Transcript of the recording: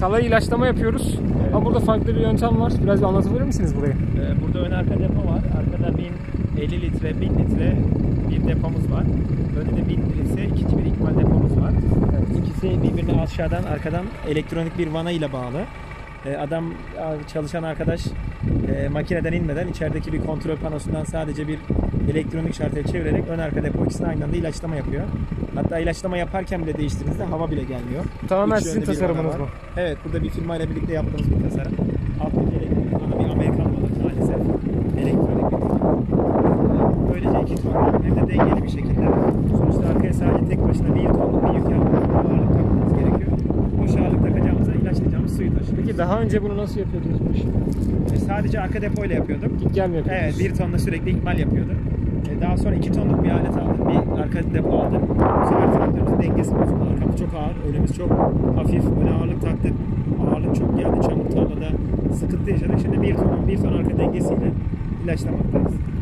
Alayı ilaçlama yapıyoruz. Evet. Ama burada farklı bir yöntem var. Biraz bir anlatabilir misiniz burayı? Burada ön arka depo var. Arkada 1050 litre, 1000 litre bir depomuz var. Önde de 1000 litre ikinci bir ikmal depomuz var. Evet. İkisi birbirine aşağıdan, arkadan elektronik bir vana ile bağlı. Çalışan arkadaş makineden inmeden içerideki bir kontrol panosundan sadece bir elektronik şartel çevirerek ön arka depo ikisini aynı anda ilaçlama yapıyor. Hatta ilaçlama yaparken bile değiştirdiğinizde hava bile gelmiyor. Tamamen Üç sizin yönlü bir tasarımınız vana mı? var. Evet, burada bir firmayla birlikte yaptığımız bir tasarım. Alttaki elektronik vana bir Amerikan malı maalesef. Elektronik bir böylece iki ton hem de dengeli bir şekilde. Sonuçta arkaya sadece tek başına bir tonluk bir yük ağırlık takmamız gerekiyor. Boş ağırlık takacağımıza ilaçlayacağımız suyu taşıyor. Peki daha önce bunu nasıl yapıyordunuz bu işi? Sadece arka depoyla yapıyorduk. Git gel mi yapıyordunuz? Evet, bir tonla sürekli ikmal yapıyorduk. Daha sonra 2 tonluk bir alet aldım. Bir arka depo aldım. Bu sefer traktörümüzün dengesi bozuldu. Arkamız çok ağır, önümüz çok hafif. Öne ağırlık taktık. Ağırlık çok geldi. Çamur tarlada sıkıntı yaşadık. Şimdi bir ton arka dengesiyle ilaçlamaktayız.